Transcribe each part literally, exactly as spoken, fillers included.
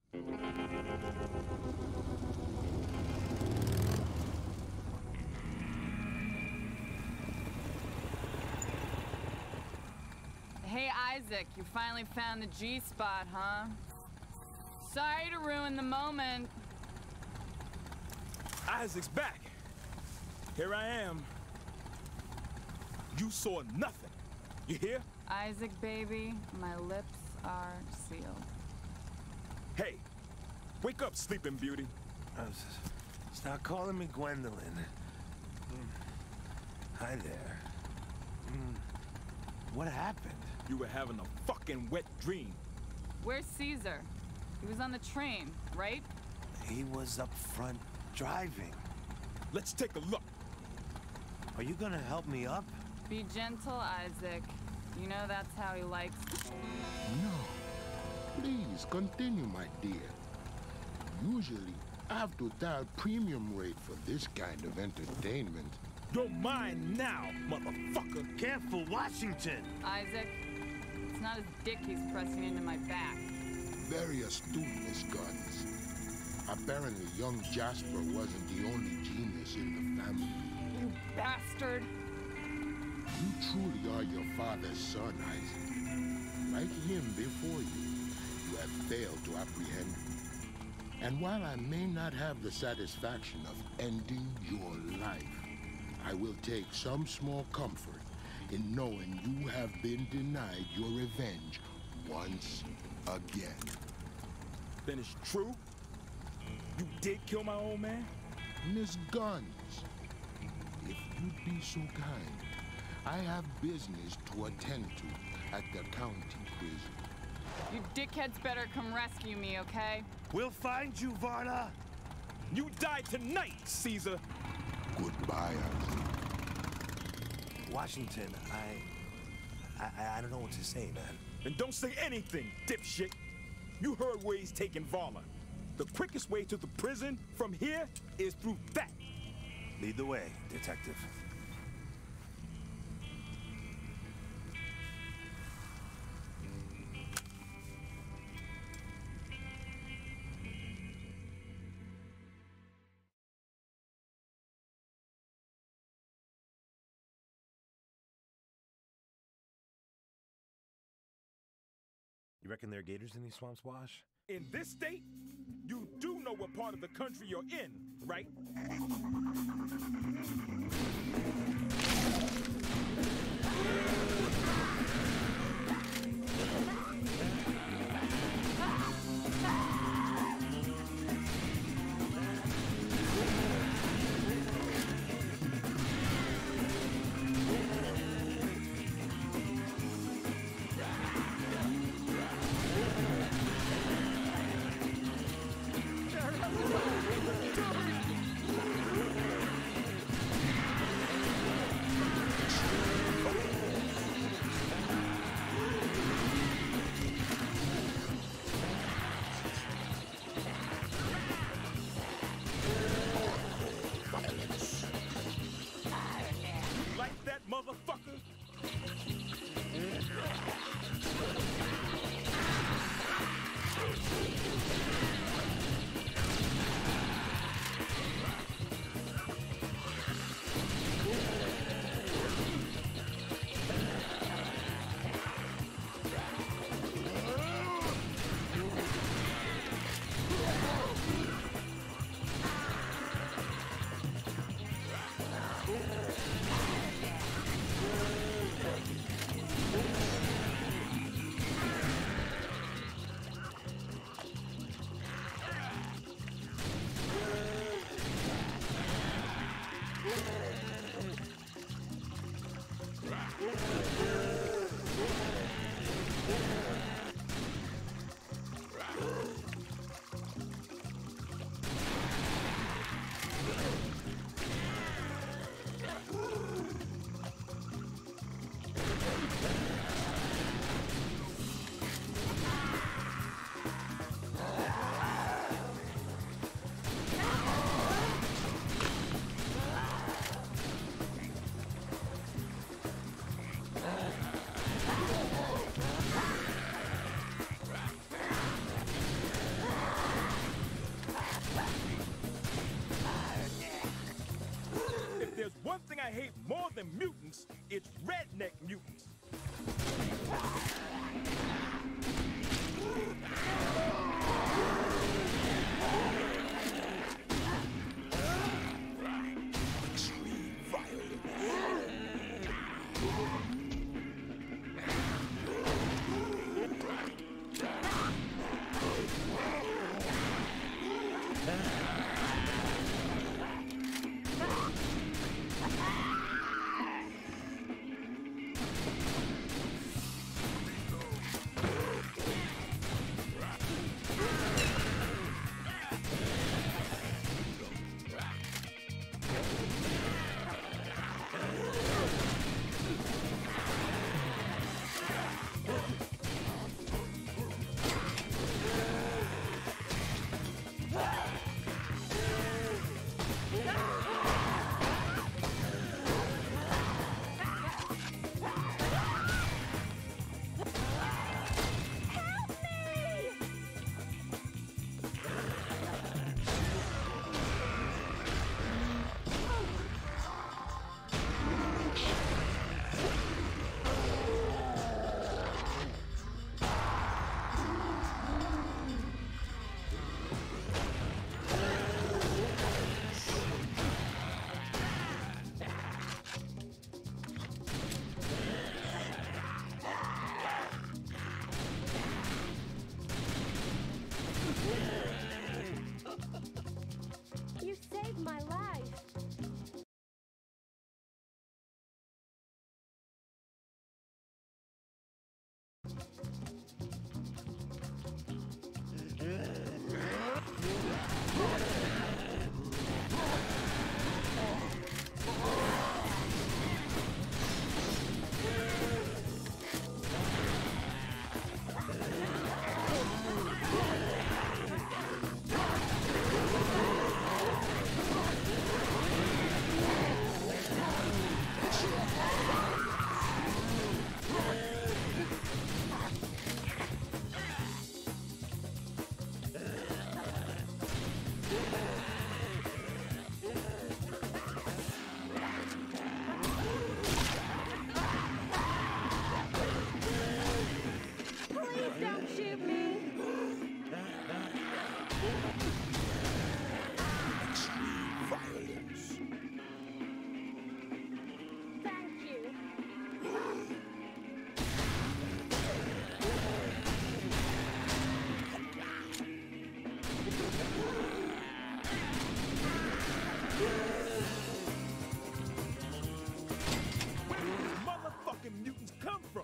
Hey, Isaac, you finally found the G-spot, huh? Sorry to ruin the moment. Isaac's back. Here I am. You saw nothing. You hear? Isaac, baby, my lips are sealed. Hey, wake up, Sleeping Beauty. Uh, stop calling me Gwendolyn. Mm. Hi there. Mm. What happened? You were having a fucking wet dream. Where's Caesar? He was on the train, right? He was up front driving. Let's take a look. Are you gonna help me up? Be gentle, Isaac. You know that's how he likes. No. Please continue, my dear. Usually, I have to dial premium rate for this kind of entertainment. You're mine now, motherfucker. Careful, Washington! Isaac, it's not his dick he's pressing into my back. Very astute, Miss Guns. Apparently, young Jasper wasn't the only genius in the family. You bastard! You truly are your father's son, Isaac. Like him before you, you have failed to apprehend me. And while I may not have the satisfaction of ending your life, I will take some small comfort in knowing you have been denied your revenge once again. Then it's true? You did kill my old man? Miss Guns, if you'd be so kind, I have business to attend to at the county prison. You dickheads better come rescue me, okay? We'll find you, Varna! You die tonight, Caesar! Goodbye, Isaac. Washington, I... I... I don't know what to say, man. And don't say anything, dipshit! You heard where he's taking Varla. The quickest way to the prison from here is through that. Lead the way, detective. You reckon there are gators in these swamps, Wash? In this state, you do know what part of the country you're in, right? shoot me. Extreme violence. Thank you. Where do these motherfucking mutants come from?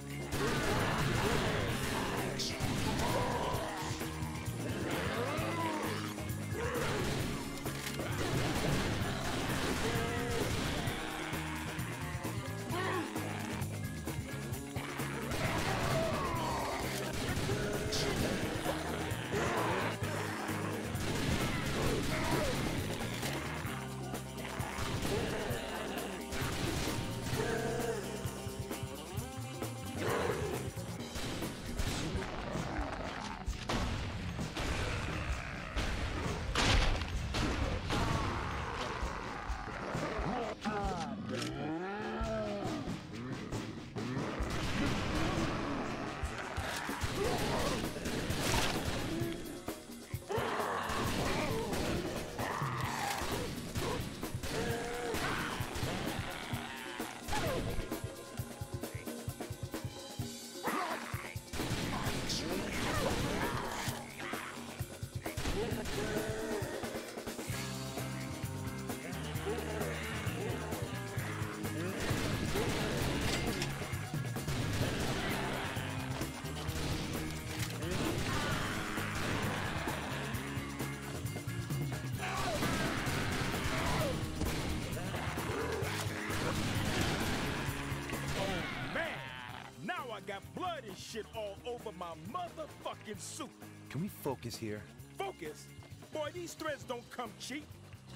Got blood and shit all over my motherfucking suit. Can we focus here? Focus? Boy, these threads don't come cheap.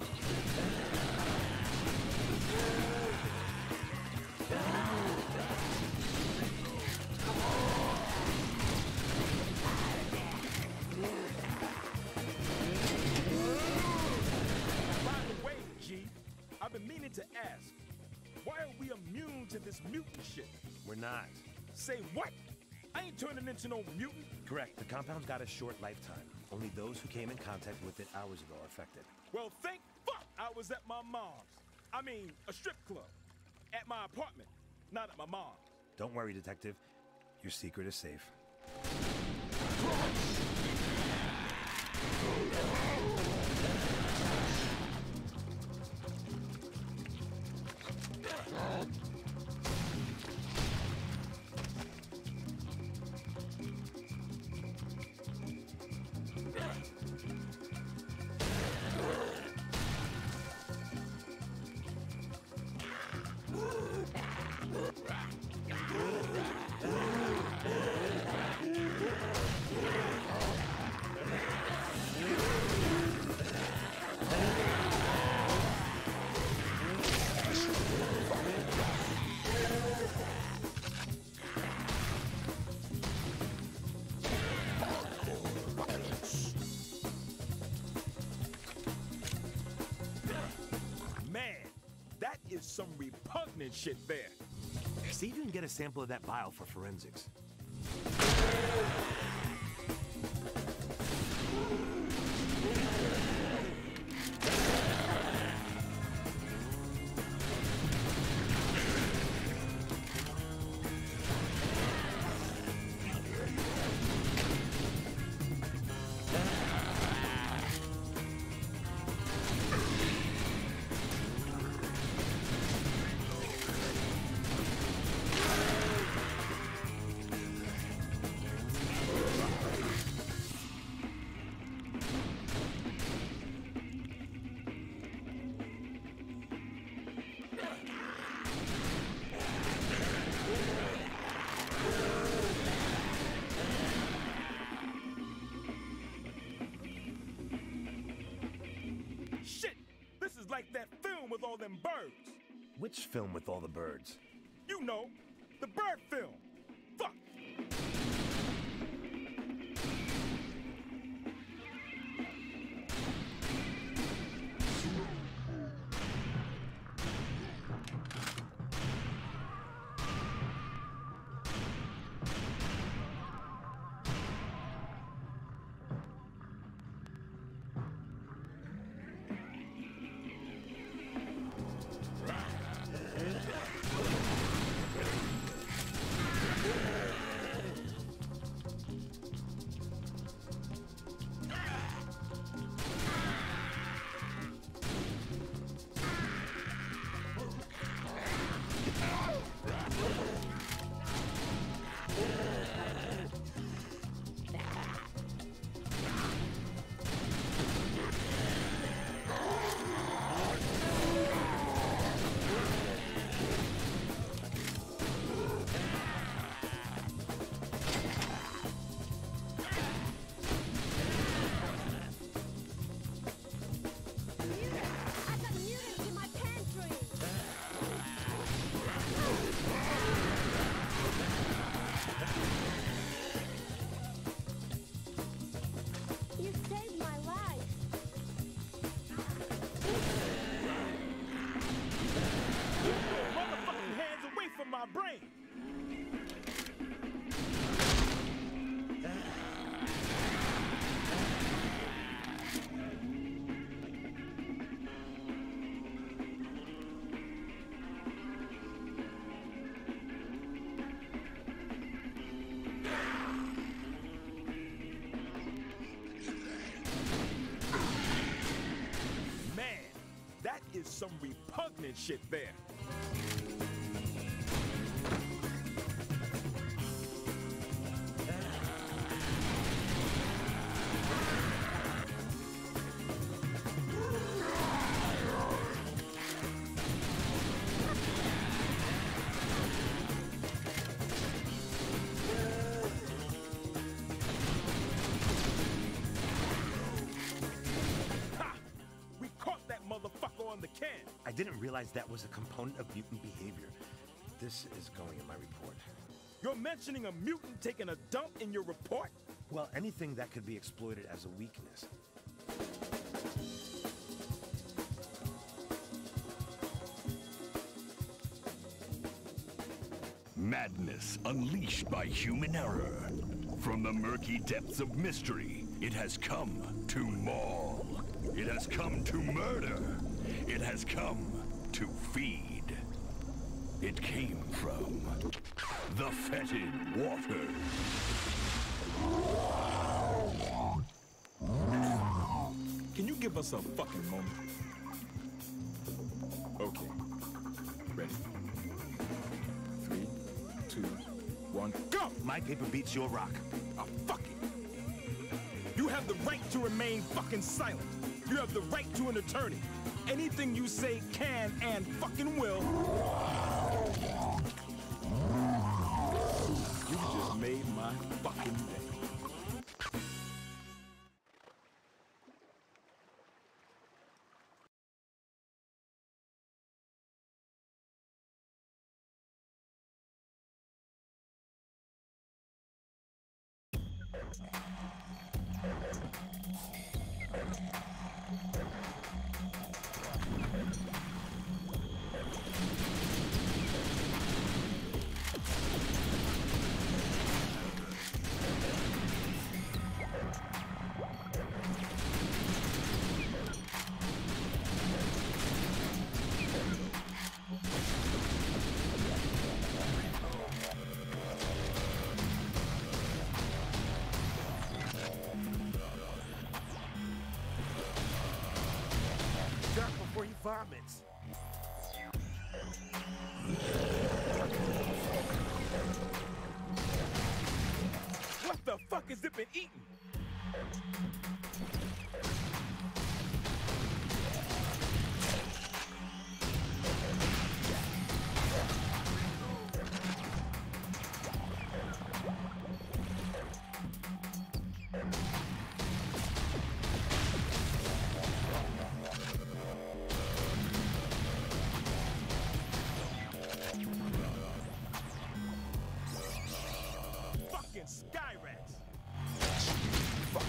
By the way, G, I've been meaning to ask, why are we immune to this mutant shit? We're not. Say what? I ain't turning into no mutant. Correct. The compound's got a short lifetime. Only those who came in contact with it hours ago are affected. Well, thank fuck I was at my mom's. I mean, a strip club. At my apartment, not at my mom's. Don't worry, Detective. Your secret is safe. Some repugnant shit there. See if you can get a sample of that bile for forensics. Like that film with all them birds. Which film with all the birds? You know, the bird film. Fuck. some repugnant shit there. I didn't realize that was a component of mutant behavior. This is going in my report. You're mentioning a mutant taking a dump in your report? Well, anything that could be exploited as a weakness. Madness unleashed by human error. From the murky depths of mystery, it has come to maul. It has come to murder. It has come to feed. It came from the fetid water. Can you give us a fucking moment? Okay. Ready? Three, two, one, go! My paper beats your rock. Oh, fuck it. You have the right to remain fucking silent. You have the right to an attorney. Anything you say can and fucking will. You just made my fucking day. Before he vomits. What the fuck has it been eating? Skyrats! Fuck.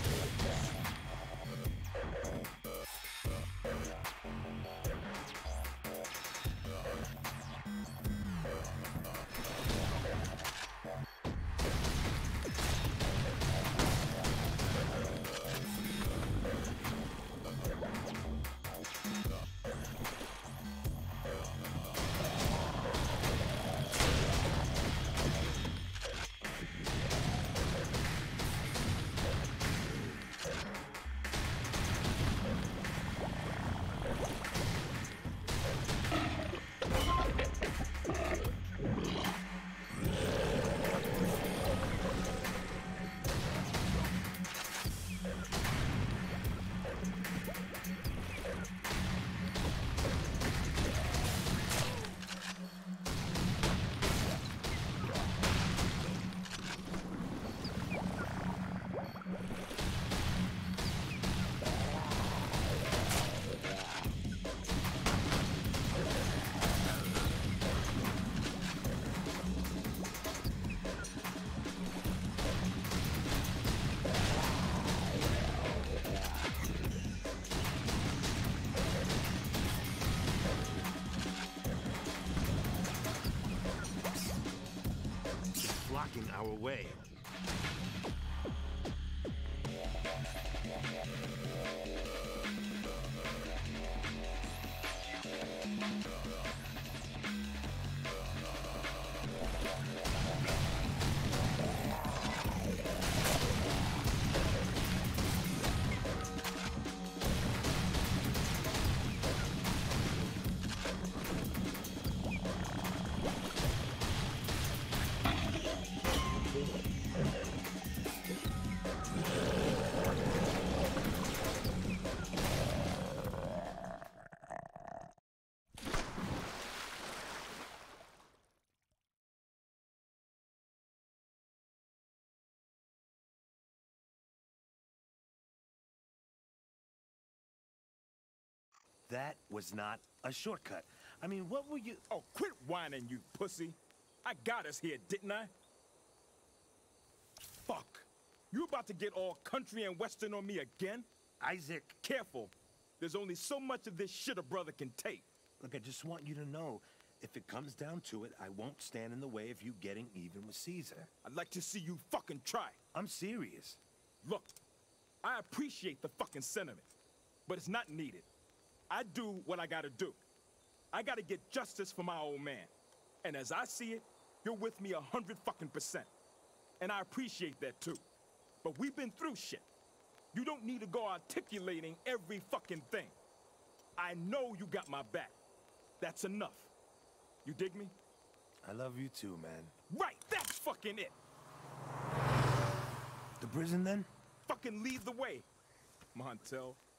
Blocking our way. that was not a shortcut. I mean, what were you... Oh, quit whining, you pussy. I got us here, didn't I? Fuck. You about to get all country and western on me again? Isaac. Careful. There's only so much of this shit a brother can take. Look, I just want you to know, if it comes down to it, I won't stand in the way of you getting even with Caesar. I'd like to see you fucking try. I'm serious. Look, I appreciate the fucking sentiment, but it's not needed. I do what I gotta do. I gotta get justice for my old man. And as I see it, you're with me a hundred fucking percent. And I appreciate that too. But we've been through shit. You don't need to go articulating every fucking thing. I know you got my back. That's enough. You dig me? I love you too, man. Right, that's fucking it. The prison then? Fucking lead the way, Montel.